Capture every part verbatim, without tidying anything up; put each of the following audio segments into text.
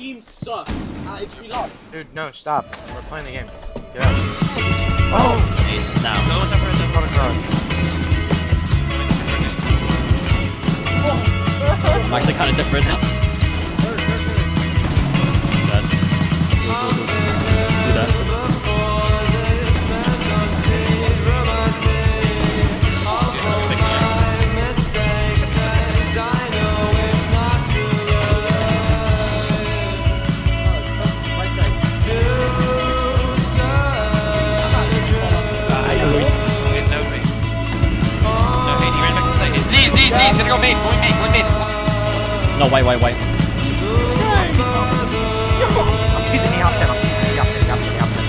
team sucks. Uh, it's we lost. Dude, no, stop. We're playing the game. Get out. Oh! Ace, now. Go with the I'm actually kind of different. That. Do that. He's gonna go mid, going mid, going mid. No, wait, wait, wait. I'm teasing the option, I'm teasing the option, the option, the option.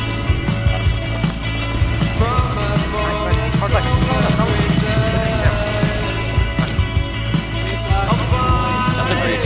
Nice, hard left. That's a breach.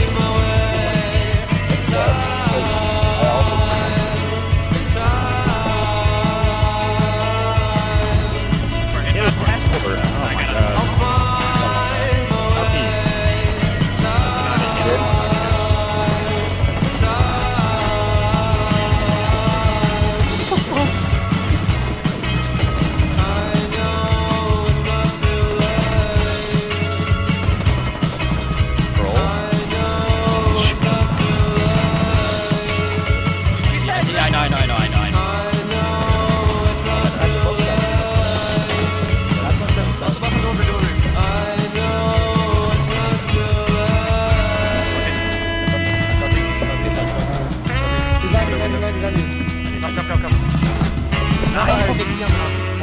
Come, come, come, come.